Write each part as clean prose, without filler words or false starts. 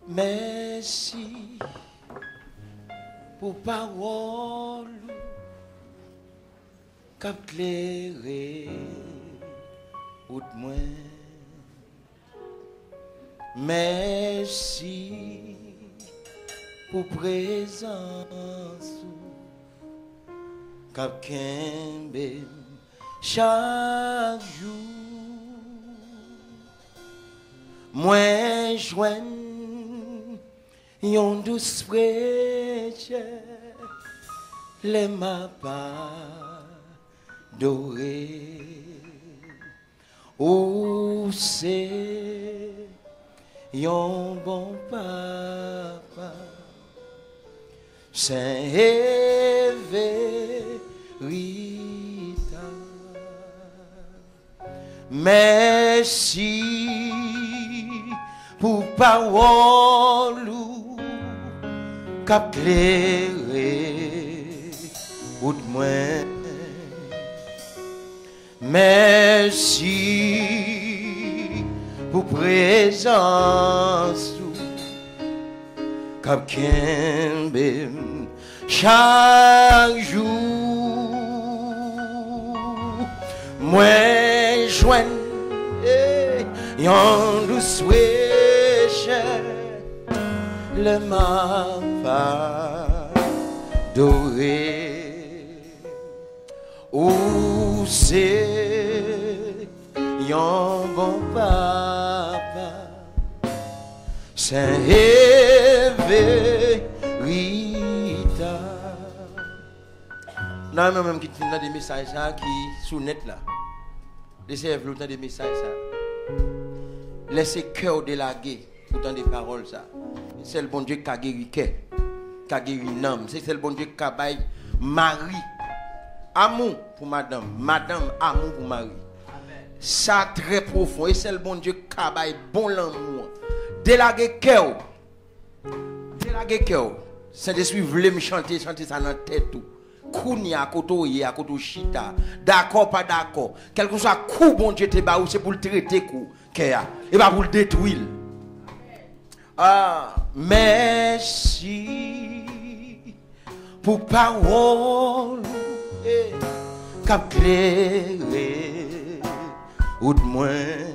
Merci pour parole qu'a éclairé ou de moi. Merci pour présence qu'a kembe chaque jour. Moi joigne yon douce fraîche les ma pas doré ou c'est yon bon papa Saint Everita. Merci pour parole qu'a éclairé ou de moi. Merci pour présence qu'a kembe chaque jour. Moi joigne yon douce le m'a doré ou c'est yon bon papa Saint Everita. Non, même qui a des messages qui sont net là. Laissez longtemps des messages ça. Laissez cœur délagué pourtant des paroles ça. C'est le bon Dieu qui a guéri cœur, qui a guéri l'âme. C'est le bon Dieu qui a baillé mari. Amour pour madame, madame amour pour mari. Ça très profond et c'est le bon Dieu qui a baillé bon l'amour. Délagué cœur. Délagué cœur. Saint-Esprit voulait me chanter ça dans la tête tout. Kounia à côté chita. D'accord pas d'accord. Quel que soit coup bon Dieu te baou c'est pour le traiter coup cœur et pas pour le détruire. Ah, merci pour parole qu'a éclairé ou de moi.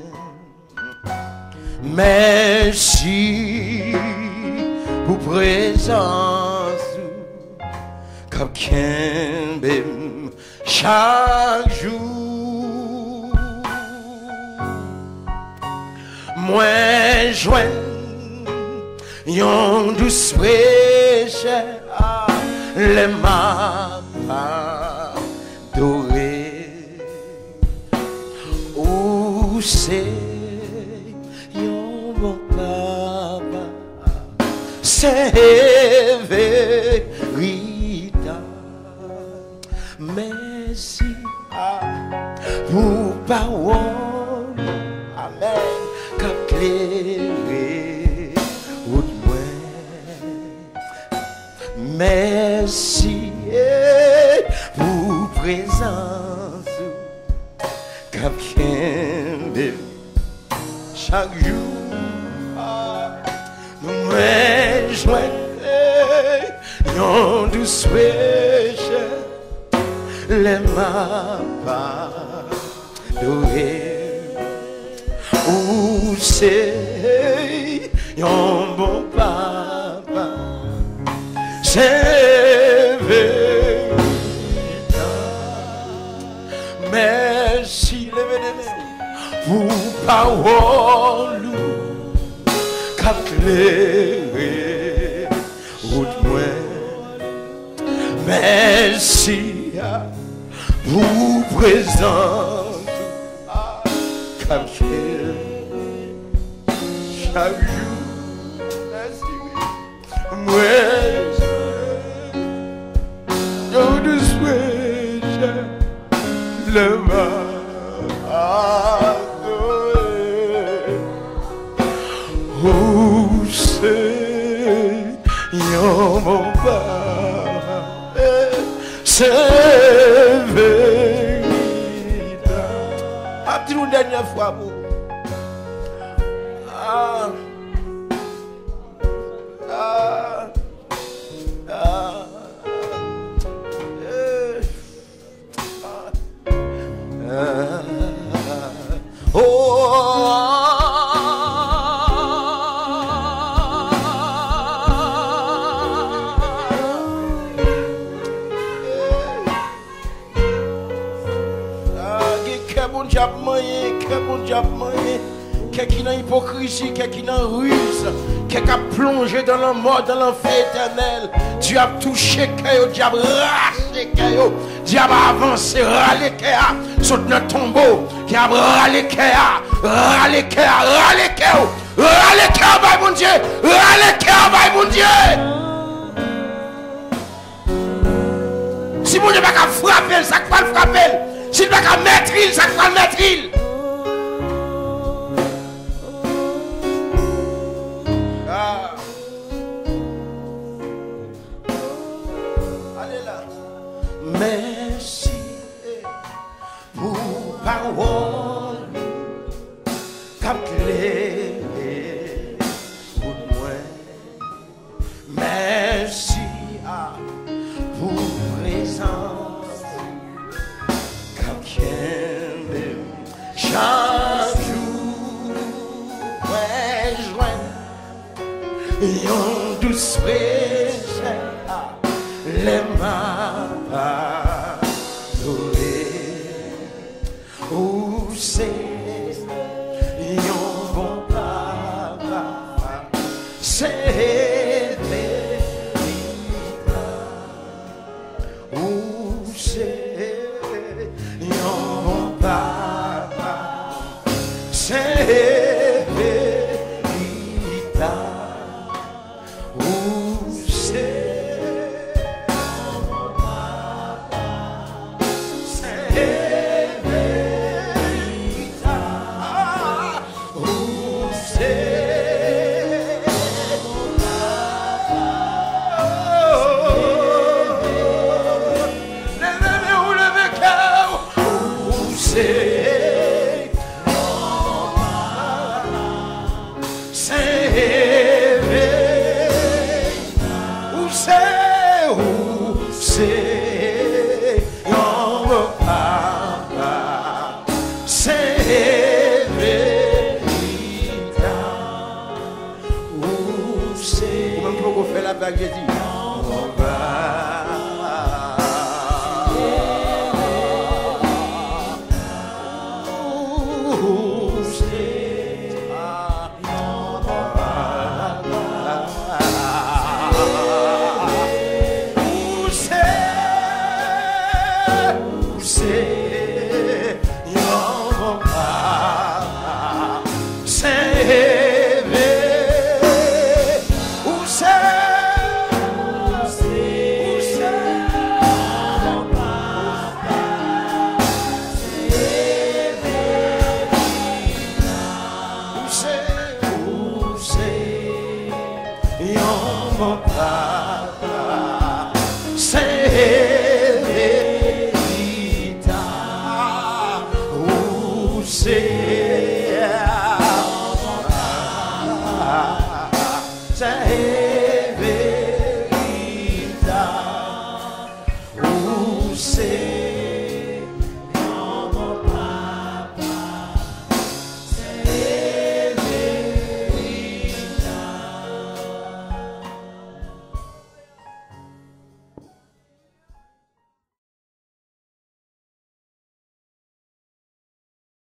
Merci pour présence qu'a kembe chaque jour. Moi joigne yon douce fraîche les ma doré ou c'est yon bon papa c'est Everita. Merci pour parole amen qu'a éclairé ou de moi. Merci pour présence qu'a kembe chaque jour. Moi joigne yon douce fraîche les ma pas doré ou c'est yon bon papa c'est Everita. Merci pour parole qu'a éclairé ou de moi. Merci pour présence qu'a chaque jour. Merci moi je te souhaite le adoré. Oh c'est yon mon papa c'est Everita. Ah, dis-nous une dernière fois pour a moyen, qui dans l'hypocrisie, qui dans la ruse, qui a plongé dans la mort, dans l'enfer éternel. Dieu a touché cœur, Dieu a raché cœur, Dieu a avancé, râlé cœur, saute dans le tombeau, qui a râlé cœur, râlé cœur, râlé cœur, râlé cœur, by mon Dieu, râlé cœur, by mon Dieu. Si mon Dieu n'a pas frapper, ça va le frapper. S'il n'a pas mettre il, ça va le mettre il. Allez là. Merci pour parole qu'appelé pour moi. Merci pour présence qu'appelé chaque jour. Ouais, joint yon douce présence les mains où c'est yon bon papa, c'est véritable. Où c'est yon bon papa, c'est véritable. Où c'est say